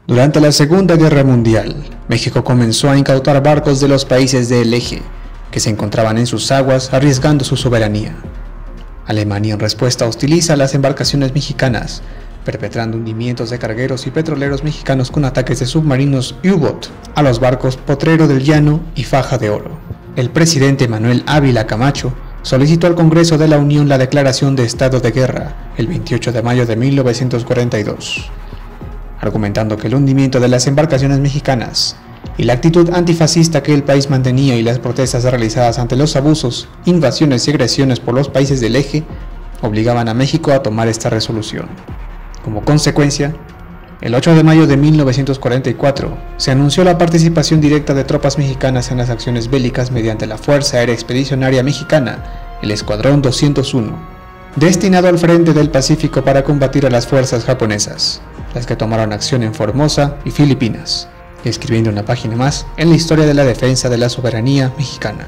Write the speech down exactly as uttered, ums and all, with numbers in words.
Durante la Segunda Guerra Mundial, México comenzó a incautar barcos de los países del Eje, que se encontraban en sus aguas arriesgando su soberanía. Alemania en respuesta hostiliza las embarcaciones mexicanas, perpetrando hundimientos de cargueros y petroleros mexicanos con ataques de submarinos U-Boat a los barcos Potrero del Llano y Faja de Oro. El presidente Manuel Ávila Camacho solicitó al Congreso de la Unión la declaración de estado de guerra el veintiocho de mayo de mil novecientos cuarenta y dos, argumentando que el hundimiento de las embarcaciones mexicanas y la actitud antifascista que el país mantenía y las protestas realizadas ante los abusos, invasiones y agresiones por los países del Eje obligaban a México a tomar esta resolución. Como consecuencia, el ocho de mayo de mil novecientos cuarenta y cuatro se anunció la participación directa de tropas mexicanas en las acciones bélicas mediante la Fuerza Aérea Expedicionaria Mexicana, el Escuadrón doscientos uno, destinado al frente del Pacífico para combatir a las fuerzas japonesas, las que tomaron acción en Formosa y Filipinas, escribiendo una página más en la historia de la defensa de la soberanía mexicana.